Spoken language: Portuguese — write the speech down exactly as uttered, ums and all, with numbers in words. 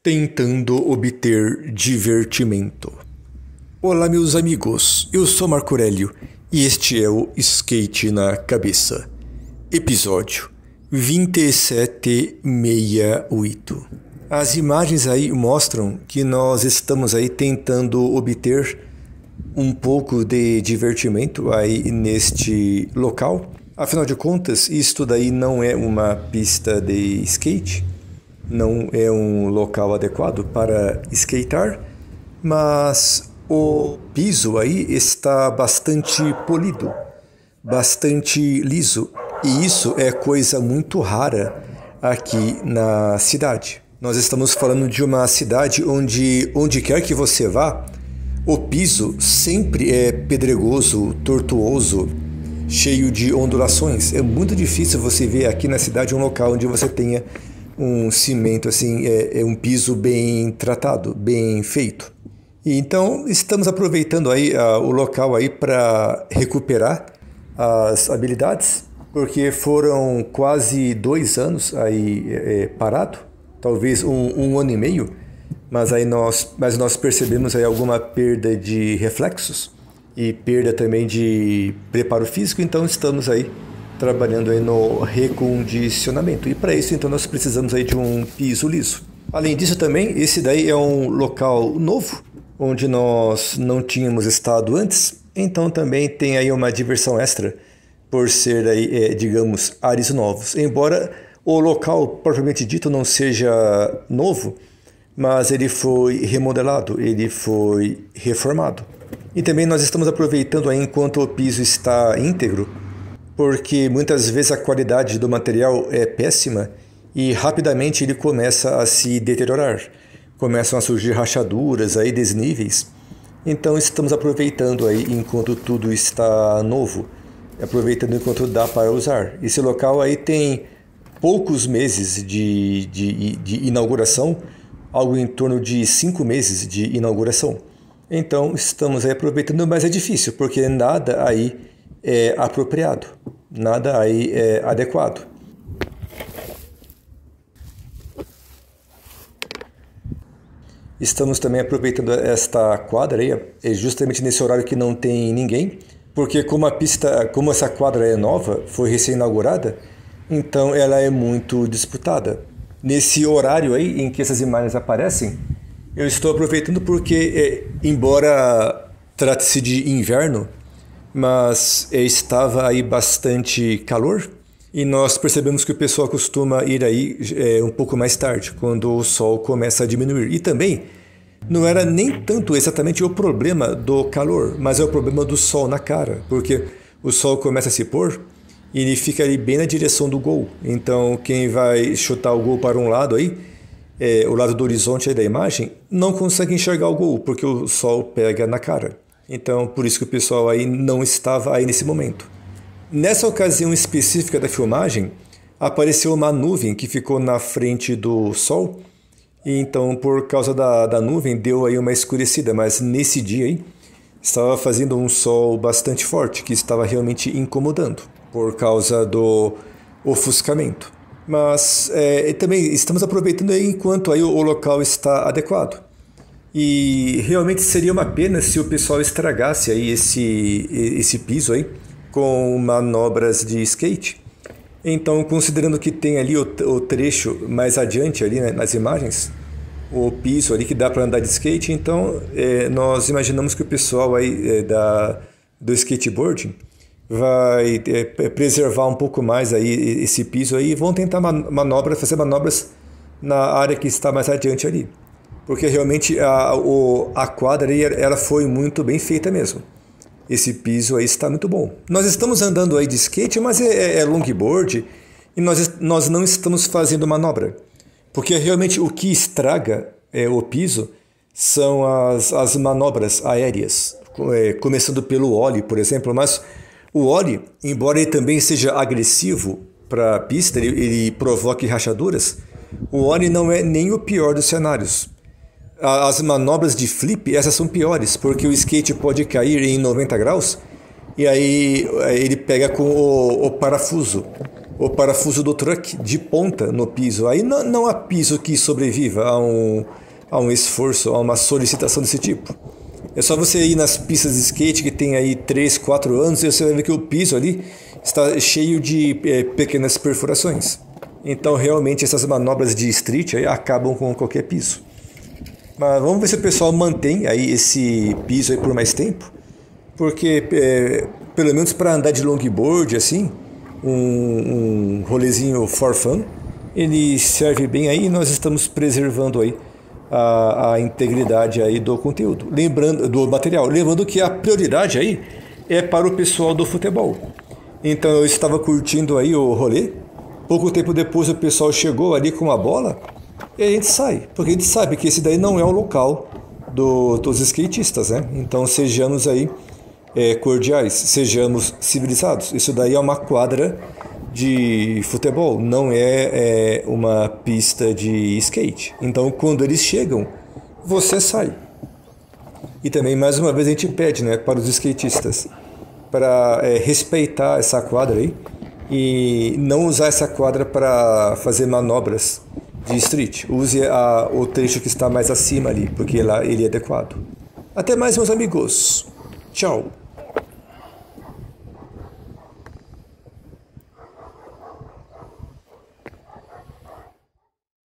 Tentando obter divertimento. Olá, meus amigos, eu sou Marco Aurélio e este é o Skate na Cabeça, episódio vinte e sete sessenta e oito. As imagens aí mostram que nós estamos aí tentando obter um pouco de divertimento aí neste local. Afinal de contas, isto daí não é uma pista de skate, não é um local adequado para skatear, mas o piso aí está bastante polido, bastante liso, e isso é coisa muito rara aqui na cidade. Nós estamos falando de uma cidade onde, onde quer que você vá, o piso sempre é pedregoso, tortuoso, cheio de ondulações. É muito difícil você ver aqui na cidade um local onde você tenha um cimento assim, é, é um piso bem tratado, bem feito. E então estamos aproveitando aí uh, o local aí para recuperar as habilidades, porque foram quase dois anos aí é, parado, talvez um, um ano e meio, mas aí nós, mas nós percebemos aí alguma perda de reflexos e perda também de preparo físico, então estamos aí trabalhando aí no recondicionamento. E para isso, então, nós precisamos aí de um piso liso. Além disso também, esse daí é um local novo, onde nós não tínhamos estado antes, então também tem aí uma diversão extra por ser aí, é, digamos, ares novos. Embora o local propriamente dito não seja novo, mas ele foi remodelado, ele foi reformado. E também nós estamos aproveitando aí enquanto o piso está íntegro, porque muitas vezes a qualidade do material é péssima e rapidamente ele começa a se deteriorar. Começam a surgir rachaduras, aí, desníveis. Então estamos aproveitando aí enquanto tudo está novo, aproveitando enquanto dá para usar. Esse local aí tem poucos meses de, de, de inauguração, algo em torno de cinco meses de inauguração. Então estamos aí aproveitando, mas é difícil, porque nada aí é apropriado, nada aí é adequado. Estamos também aproveitando esta quadra aí, é justamente nesse horário que não tem ninguém, porque como a pista, como essa quadra é nova, foi recém-inaugurada, então ela é muito disputada. Nesse horário aí em que essas imagens aparecem, eu estou aproveitando porque, é, embora trate-se de inverno, mas estava aí bastante calor e nós percebemos que o pessoal costuma ir aí é, um pouco mais tarde, quando o sol começa a diminuir. E também não era nem tanto exatamente o problema do calor, mas é o problema do sol na cara, porque o sol começa a se pôr e ele fica ali bem na direção do gol. Então quem vai chutar o gol para um lado aí, é, o lado do horizonte aí da imagem, não consegue enxergar o gol, porque o sol pega na cara. Então, por isso que o pessoal aí não estava aí nesse momento. Nessa ocasião específica da filmagem, apareceu uma nuvem que ficou na frente do sol, e então, por causa da, da nuvem, deu aí uma escurecida, mas nesse dia aí, estava fazendo um sol bastante forte, que estava realmente incomodando, por causa do ofuscamento. Mas é, também estamos aproveitando aí enquanto aí o, o local está adequado. E realmente seria uma pena se o pessoal estragasse aí esse, esse piso aí com manobras de skate. Então, considerando que tem ali o, o trecho mais adiante ali, né, nas imagens, o piso ali que dá para andar de skate, então é, nós imaginamos que o pessoal aí é, da, do skateboarding vai é, preservar um pouco mais aí esse piso aí e vão tentar manobras, fazer manobras na área que está mais adiante ali. Porque realmente a, o, a quadra aí, ela foi muito bem feita mesmo. Esse piso aí está muito bom. Nós estamos andando aí de skate, mas é, é longboard e nós, nós não estamos fazendo manobra. Porque realmente o que estraga é, o piso são as, as manobras aéreas. É, começando pelo ollie, por exemplo. Mas o ollie, embora ele também seja agressivo para a pista, ele, ele provoque rachaduras, o ollie não é nem o pior dos cenários. As manobras de flip, essas são piores, porque o skate pode cair em noventa graus e aí ele pega com o, o parafuso. o parafuso do truck de ponta no piso. Aí não, não há piso que sobreviva a um, a um esforço, a uma solicitação desse tipo. É só você ir nas pistas de skate que tem aí três, quatro anos e você vai ver que o piso ali está cheio de é, pequenas perfurações. Então realmente essas manobras de street aí acabam com qualquer piso. Mas vamos ver se o pessoal mantém aí esse piso aí por mais tempo. Porque é, pelo menos para andar de longboard assim, um, um rolezinho for fun, ele serve bem aí e nós estamos preservando aí A, a integridade aí do conteúdo, lembrando do material, lembrando que a prioridade aí é para o pessoal do futebol. Então eu estava curtindo aí o rolê, pouco tempo depois o pessoal chegou ali com uma bola e a gente sai, porque a gente sabe que esse daí não é o local do, dos skatistas, né? Então sejamos aí é, cordiais, sejamos civilizados. Isso daí é uma quadra de futebol, não é, é uma pista de skate. Então quando eles chegam, você sai. E também mais uma vez a gente pede, né, para os skatistas para é, respeitar essa quadra aí e não usar essa quadra para fazer manobras de street. Use a, o trecho que está mais acima ali, porque lá ele é adequado. Até mais, meus amigos. Tchau.